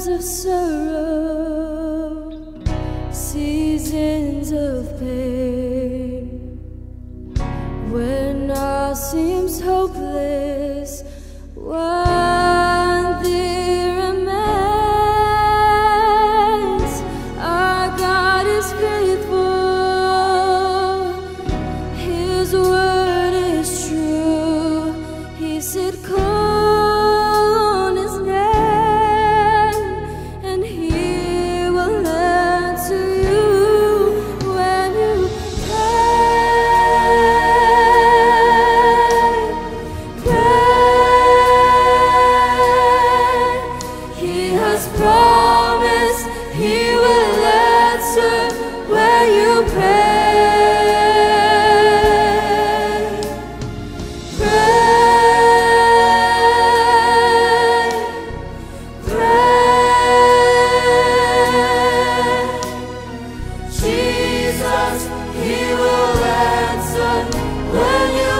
times of sorrow, seasons of pain, when all seems hopeless, one thing remains: our God is faithful, His word is true. He said, call on His name, and He will answer you when you pray. He has promised He will answer when you pray. Jesus, He will answer when you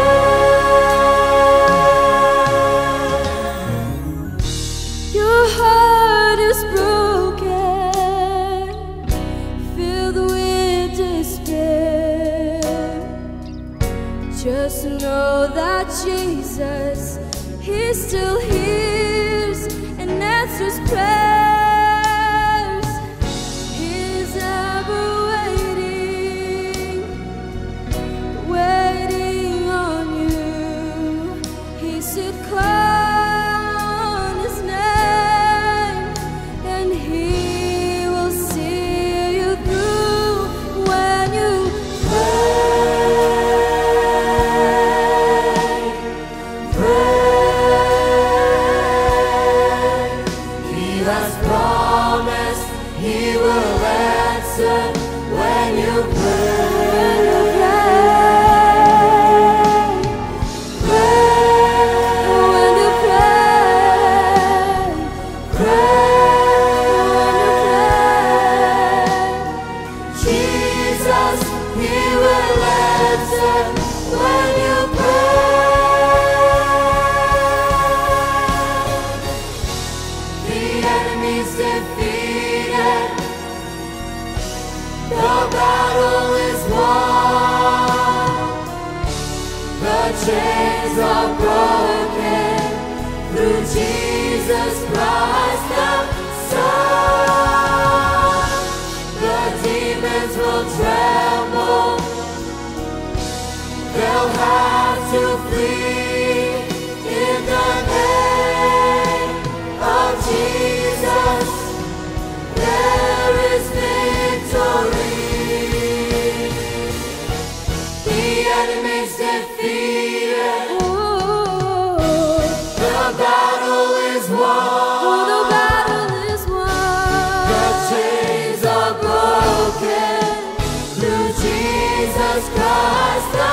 pray. Your heart is broken, filled with despair. Just know that Jesus, He still hears and answers prayers. He's ever waiting on you. He said, call on His name, and He will see you through when you pray. He has promised He will answer when you pray. Jesus, He will answer when you pray. The enemy's defeated, the battle is won, the chains are broken through Jesus Christ the Son. The demons will tremble, they'll have to flee in the name of Jesus. There is victory. The enemy's defeated. The battle is won. The battle is won. The chains are broken through Jesus Christ.